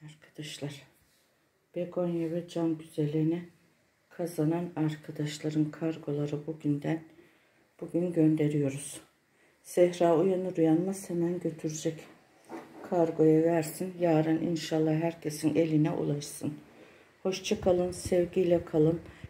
Arkadaşlar, begonya ve can güzelini kazanan arkadaşların kargoları bugün gönderiyoruz. Zehra uyanır uyanmaz hemen götürecek. Kargoya versin. Yarın inşallah herkesin eline ulaşsın. Hoşça kalın, sevgiyle kalın.